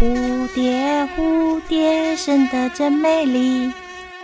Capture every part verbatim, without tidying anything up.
蝴蝶，蝴蝶，生得真美丽。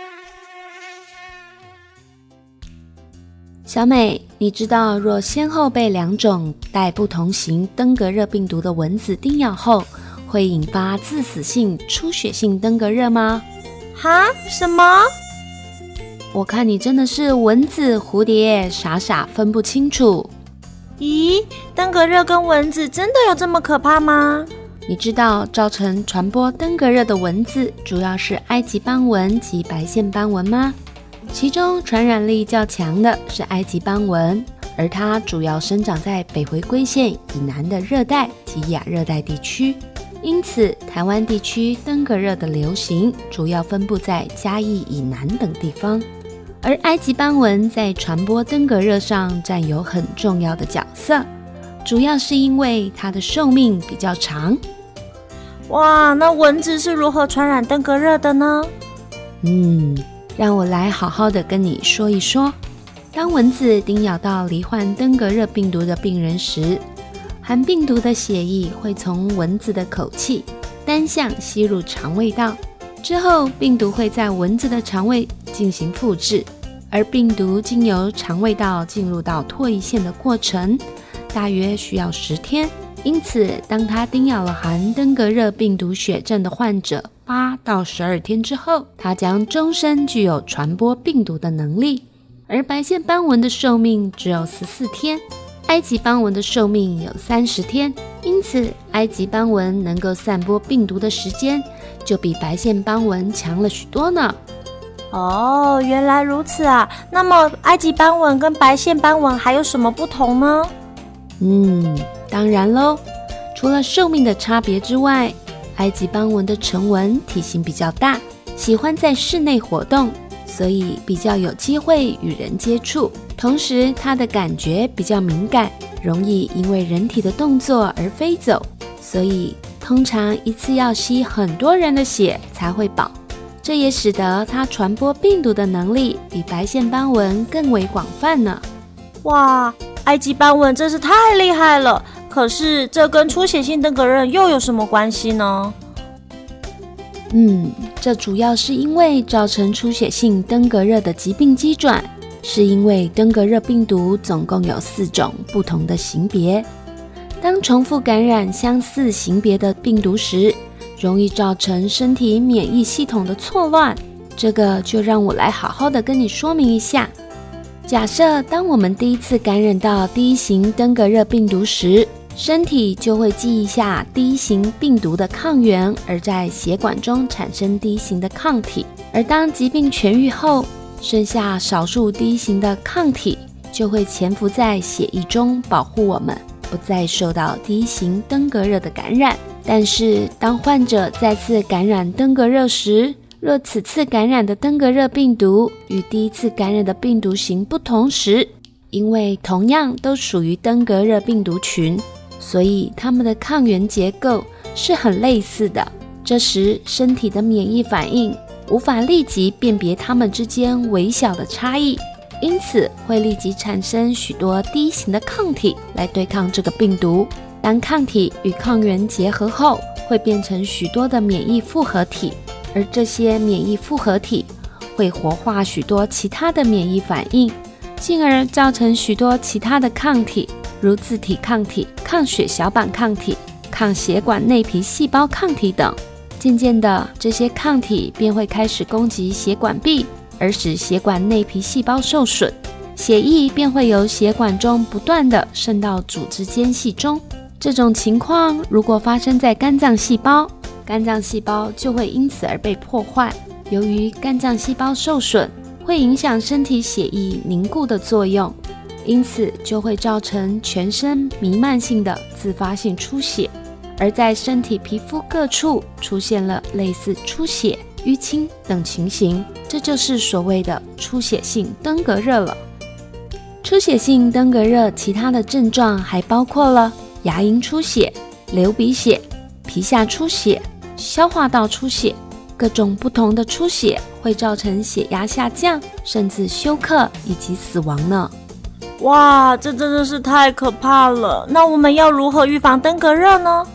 小美，你知道若先后被两种带不同型登革热病毒的蚊子叮咬后，会引发致死性出血性登革热吗？ 哈？什么？ 我看你真的是蚊子、蝴蝶，傻傻分不清楚。 咦，登革热跟蚊子真的有这么可怕吗？ 你知道造成传播登革热的蚊子主要是埃及斑蚊及白线斑蚊吗？其中传染力较强的是埃及斑蚊，而它主要生长在北回归线以南的热带及亚热带地区，因此台湾地区登革热的流行主要分布在嘉义以南等地方。而埃及斑蚊在传播登革热上占有很重要的角色，主要是因为它的寿命比较长。 哇，那蚊子是如何传染登革热的呢？ 嗯，让我来好好的跟你说一说。当蚊子叮咬到罹患登革热病毒的病人时，含病毒的血液会从蚊子的口气单向吸入肠胃道，之后病毒会在蚊子的肠胃进行复制，而病毒经由肠胃道进入到唾液腺的过程大约需要十天。因此当它叮咬了含登革热病毒血症的患者八到十二天之后，它将终身具有传播病毒的能力。而白线斑蚊的寿命只有十四天，埃及斑蚊的寿命有三十天，因此埃及斑蚊能够散播病毒的时间就比白线斑蚊强了许多呢。 哦，原来如此啊。那么埃及斑蚊跟白线斑蚊还有什么不同呢？ 嗯，当然咯，除了寿命的差别之外，埃及斑蚊的成蚊体型比较大，喜欢在室内活动，所以比较有机会与人接触，同时它的感觉比较敏感，容易因为人体的动作而飞走，所以通常一次要吸很多人的血才会饱，这也使得它传播病毒的能力比白线斑蚊更为广泛呢。 哇，埃及斑蚊真是太厉害了，可是这跟出血性登革热又有什么关系呢？ 嗯，这主要是因为造成出血性登革热的疾病机转，是因为登革热病毒总共有四种不同的型别。当重复感染相似型别的病毒时，容易造成身体免疫系统的错乱。这个就让我来好好的跟你说明一下。假设当我们第一次感染到第一型登革热病毒时，身体就会记忆下第一型病毒的抗原，而在血管中产生第一型的抗体。而当疾病痊愈后，剩下少数第一型的抗体就会潜伏在血液中，保护我们不再受到第一型登革热的感染。但是当患者再次感染登革热时，若此次感染的登革热病毒与第一次感染的病毒型不同时，因为同样都属于登革热病毒群，所以它们的抗原结构是很类似的。这时身体的免疫反应无法立即辨别它们之间微小的差异，因此会立即产生许多第一型的抗体来对抗这个病毒。当抗体与抗原结合后，会变成许多的免疫复合体，而这些免疫复合体会活化许多其他的免疫反应，进而造成许多其他的抗体，如自体抗体、抗血小板抗体、抗血管内皮细胞抗体等。渐渐的，这些抗体便会开始攻击血管壁，而使血管内皮细胞受损，血液便会由血管中不断的渗到组织间隙中。这种情况如果发生在肝脏细胞，肝脏细胞就会因此而被破坏。由于肝脏细胞受损，会影响身体血液凝固的作用，因此就会造成全身弥漫性的自发性出血，而在身体皮肤各处出现了类似出血、淤青等情形，这就是所谓的出血性登革热了。出血性登革热其他的症状还包括了牙龈出血、流鼻血、皮下出血、消化道出血。各种不同的出血会造成血压下降，甚至休克以及死亡呢。 哇，这真的是太可怕了。那我们要如何预防登革热呢？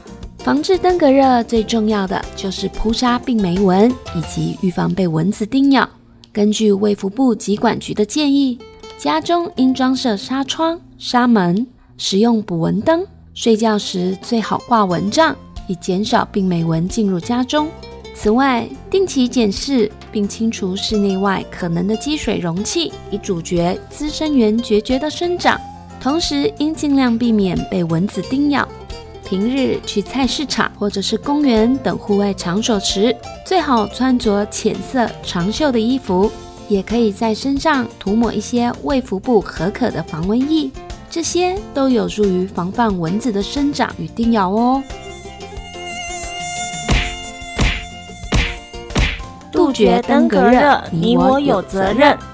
防治登革热最重要的就是扑杀病媒蚊以及预防被蚊子叮咬。根据卫福部疾管局的建议，家中应装设纱窗、纱门，使用捕蚊灯，睡觉时最好挂蚊帐，以减少病媒蚊进入家中。此外，定期检视并清除室内外可能的积水容器，以阻绝滋生源孑孓的生长。同时，应尽量避免被蚊子叮咬。平日去菜市场或者是公园等户外场所时，最好穿着浅色长袖的衣服，也可以在身上涂抹一些卫福部核可的防蚊液，这些都有助于防范蚊子的生长与叮咬哦。 杜绝登革热，你我有责任。